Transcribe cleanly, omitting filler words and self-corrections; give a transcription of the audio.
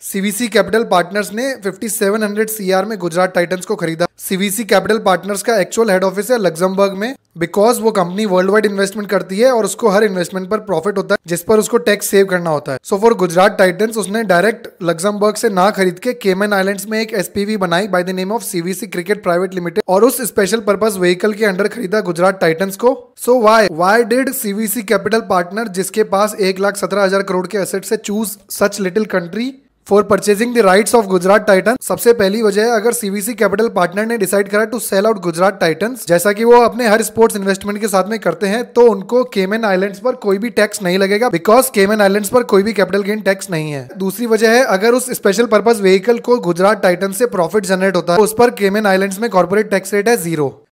CVC capital partners ने 5700 CR में Gujarat Titans को खरीदा। सीवीसी कैपिटल पार्टनर्स का एक्चुअल हेड ऑफिस है लग्जमबर्ग में, बिकॉज वो कंपनी वर्ल्ड वाइड इन्वेस्टमेंट करती है और उसको हर इन्वेस्टमेंट पर प्रॉफिट होता है जिस पर उसको टैक्स सेव करना होता है। सो फॉर गुजरात टाइटंस उसने डायरेक्ट लग्जमबर्ग से ना खरीद के केमन आइलैंड्स में एक एसपीवी बनाई by the name of CVC cricket private limited और उस स्पेशल पर्पस व्हीकल के अंडर खरीदा गुजरात टाइटंस को। So why did CVC capital partner, जिसके पास 1,17,000 करोड़ के एसेट से, choose such little country for purchasing the rights of Gujarat Titans? सबसे पहली वजह है, अगर सीवीसी कैपिटल पार्टनर ने डिसाइड करा to sell out Gujarat Titans, जैसा कि वो अपने हर स्पोर्ट्स इन्वेस्टमेंट के साथ में करते हैं, तो उनको केमन आइलैंड्स पर कोई भी टैक्स नहीं लगेगा, बिकॉज केमन आइलैंड्स पर कोई भी कैपिटल गेन टैक्स नहीं है। दूसरी वजह है, अगर उस स्पेशल पर्पस व्हीकल को गुजरात टाइटंस से प्रॉफिट जनरेट होता है तो उस पर केमन आइलैंड्स में कॉर्पोरेट टैक्स रेट है 0।